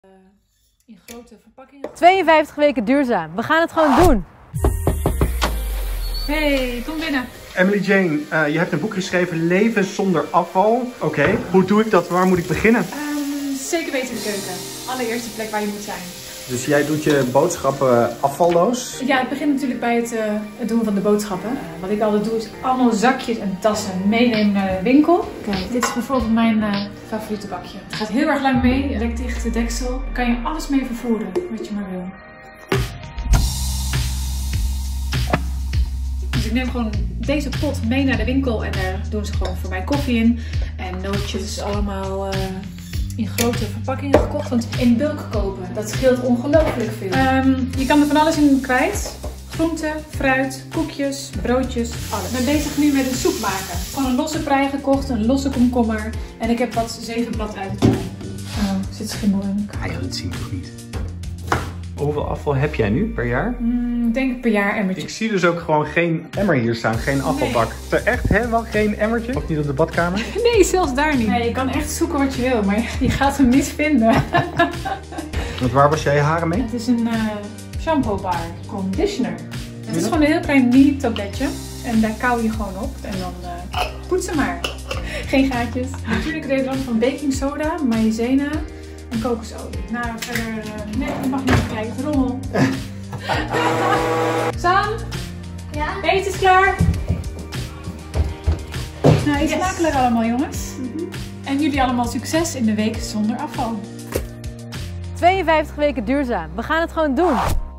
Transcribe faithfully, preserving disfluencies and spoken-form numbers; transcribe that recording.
Uh, in grote verpakkingen. tweeënvijftig weken duurzaam. We gaan het gewoon doen. Hey, kom binnen. Emily Jane, uh, je hebt een boek geschreven, Leven zonder afval. Oké, okay. Hoe doe ik dat? Waar moet ik beginnen? Um, zeker weten de keuken. Allereerste plek waar je moet zijn. Dus jij doet je boodschappen afvalloos? Ja, ik begin natuurlijk bij het, uh, het doen van de boodschappen. Uh, wat ik altijd doe is allemaal zakjes en tassen meenemen naar de winkel. Kijk, dit is bijvoorbeeld mijn uh, favoriete bakje. Het gaat heel erg lang mee, lekdichte deksel. Daar kan je alles mee vervoeren, wat je maar wil. Dus ik neem gewoon deze pot mee naar de winkel en daar doen ze gewoon voor mij koffie in. En nootjes allemaal uh, in grote verpakkingen gekocht. Want in bulk kopen, dat scheelt ongelooflijk veel. Um, je kan er van alles in kwijt. Groenten, fruit, koekjes, broodjes, alles. Ik ben bezig nu met een soep maken. Gewoon een losse prei gekocht, een losse komkommer. En ik heb wat zevenblad uit de tuin. Oh, zit schimmel in. Ah ja, dat zie ik toch niet. Hoeveel afval heb jij nu per jaar? Mm, ik denk per jaar emmertje. Ik zie dus ook gewoon geen emmer hier staan, geen afvalbak. Nee. Is er echt helemaal geen emmertje? Ook niet op de badkamer? Nee, zelfs daar niet. Nee, je kan echt zoeken wat je wil, maar je gaat hem niet vinden. Want waar was jij je haren mee? Het is een uh, shampoo bar conditioner. Het is gewoon een heel klein mini tabletje. En daar kauw je gewoon op en dan uh, poetsen maar. Geen gaatjes. Natuurlijk deodorant van baking soda, maïzena. En kokosolie. Nou, verder... Uh, nee, dat mag niet kijken. Rommel. Sam? Ja? Eten is klaar? Nou, eet smakelijk allemaal, jongens. Mm-hmm. En jullie allemaal succes in de week zonder afval. tweeënvijftig weken duurzaam. We gaan het gewoon doen.